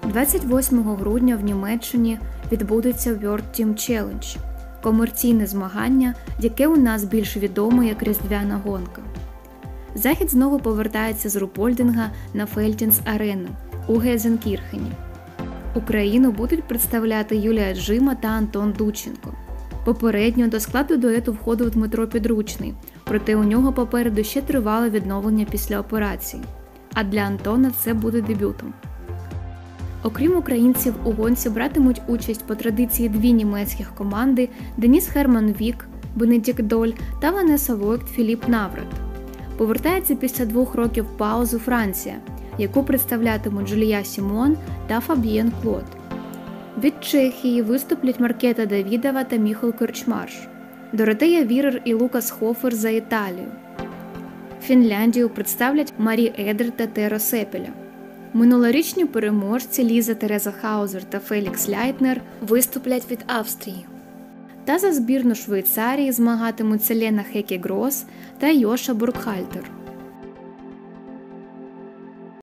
28 грудня в Німеччині відбудеться World Team Challenge – комерційне змагання, яке у нас більш відомо як Різдвяна гонка. Захід знову повертається з Рупольдинга на Фельтінс-арену у Гезенкірхені. Україну будуть представляти Юлія Джима та Антон Дученко. Попередньо до складу дуету входив Дмитро Підручний, проте у нього попереду ще тривале відновлення після операції. А для Антона це буде дебютом. Окрім українців, у гонці братимуть участь по традиції дві німецьких команди Деніс Херман Вік, Бенедікт Доль та Ванеса Войт Філіп Наврат. Повертається після 2 років паузи Франція, яку представлятимуть Жулія Сімон та Фаб'єн Клод. Від Чехії виступлять Маркета Давідова та Міхал Корчмарш, Доротея Вірер і Лукас Хофер за Італію. Фінляндію представлять Марі Едер та Теро Сепеля. Минулорічні переможці Ліза Тереза Хаузер та Фелікс Ляйтнер виступлять від Австрії. Та за збірну Швейцарії змагатимуться Лена Хеке-Грос та Йоша Буркхальтер.